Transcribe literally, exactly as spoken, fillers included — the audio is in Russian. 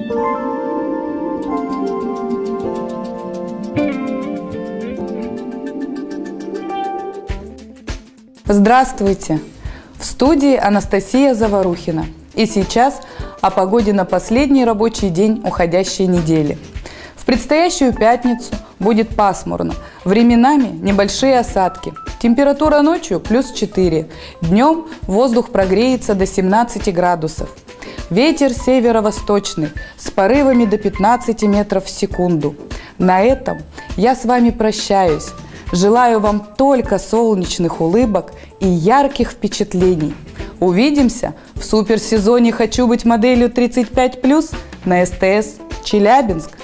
Здравствуйте! В студии Анастасия Заварухина. И сейчас о погоде на последний рабочий день уходящей недели. В предстоящую пятницу будет пасмурно, временами небольшие осадки. Температура ночью плюс четыре, днем воздух прогреется до семнадцати градусов. Ветер северо-восточный с порывами до пятнадцати метров в секунду. На этом я с вами прощаюсь. Желаю вам только солнечных улыбок и ярких впечатлений. Увидимся в суперсезоне «Хочу быть моделью тридцать пять плюс» на СТС Челябинск.